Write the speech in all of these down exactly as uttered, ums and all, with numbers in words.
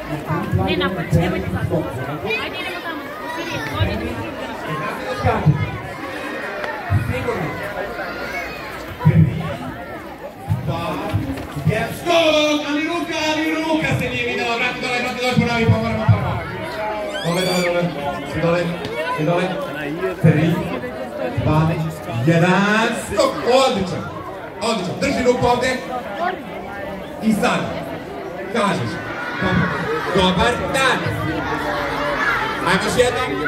Ne napad, nemojte tako. Ajde idemo tamo, u Siriju, ovdje idemo u Siriju. Sigurno. Stop! Ali ruka, ali ruka se nije vidjela. Vrati dole, vrati dole, poravi, pa moramo tamo. Dole, dole, dole. Svi dole, svi dole. Tri, dva, jedan, stop! Odličan, odličan. Drži ruku ovdje. I sad, kažeš, dobar dan. Ajmo još jednom.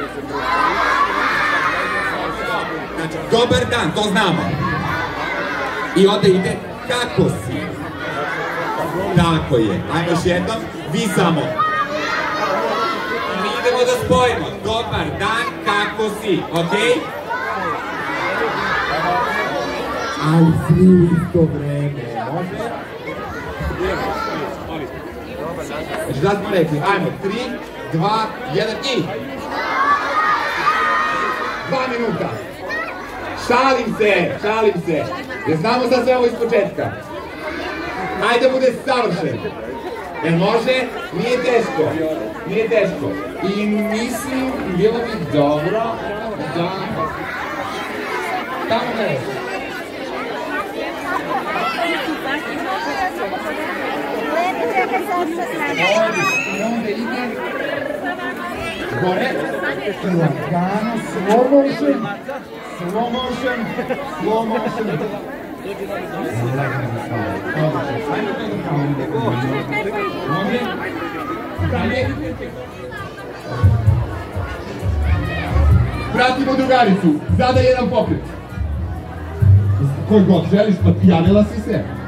Znači, dobar dan, to znamo. I onda ide, kako si? Tako je. Ajmo još jednom, vi samo. Mi idemo da spojimo. Dobar dan, kako si? Okej? Ali svi u isto vreme, može? Znači da smo rekli, ajmo, tri, dva, jedan i... Dva minuta. Šalim se, šalim se. Jer znamo sad sve ovo iz početka. Ajde bude savršen. Jer može? Nije teško. Nije teško. I mislim, bilo bi dobro da... Tamo ne. I onda ide gore, lagano, slow motion, slow motion, slow motion. Može? Dalje. Pratimo drugaricu, zada jedan pokret. Koji god želiš, pa javila si se.